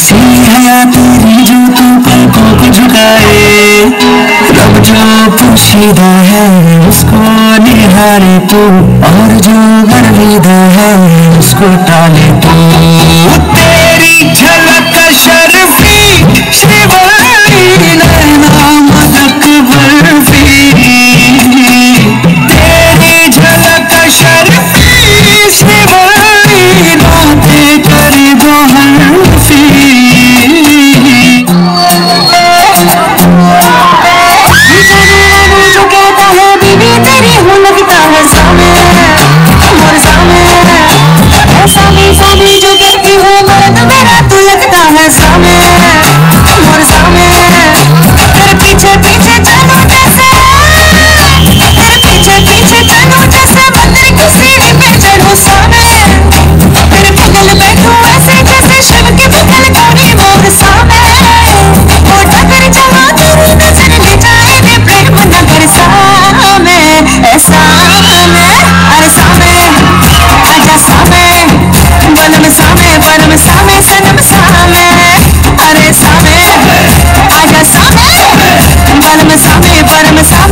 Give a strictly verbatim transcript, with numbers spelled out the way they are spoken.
ऐसी है तेरी जो तू पलकों को झुकाए, रब जो पोशीदा है उसको निहारे तू, और जो गर्विदा है उसको टाले तू। तेरी झलक शर्फी श्रीवल्ली नैना मदक बर्फी, तेरी झलक शर्फी श्रीवल्ली बातें करे दो हर्फी। जो कहता है बीवी तेरी हूँ लगता है सामे और सामे, ऐसा भी सामी जो कहती हूँ मर्द मेरा तू लगता है सामे और सामे। तेरे पीछे पीछे चलो जैसे, तेरे पीछे पीछे चलो जैसे बंदर की सीढ़ी पे चढ़ो सामे, तेरे बगल बैठो ऐसे जैसे शिव के बगल गौरी मोर सामे। वो डगर जहाँ तेरी नजर ले जाए रे प्रेम नगर सामे, ऐसा में अरे सामे आजा सामे बनम सामे परम सामे सनम सामे, अरे सामे आजा सामे बनम सामे परम सामे।